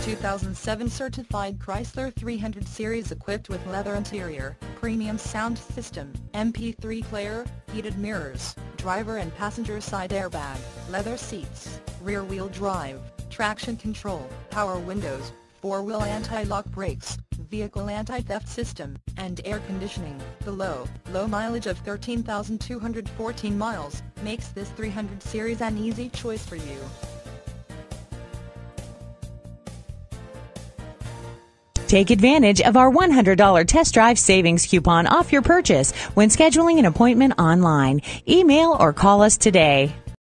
2007 certified Chrysler 300 series equipped with leather interior, premium sound system, MP3 player, heated mirrors, driver and passenger side airbag, leather seats, rear-wheel drive, traction control, power windows, four-wheel anti-lock brakes, vehicle anti-theft system, and air conditioning. The low mileage of 13,214 miles makes this 300 series an easy choice for you. Take advantage of our $100 test drive savings coupon off your purchase when scheduling an appointment online. Email or call us today.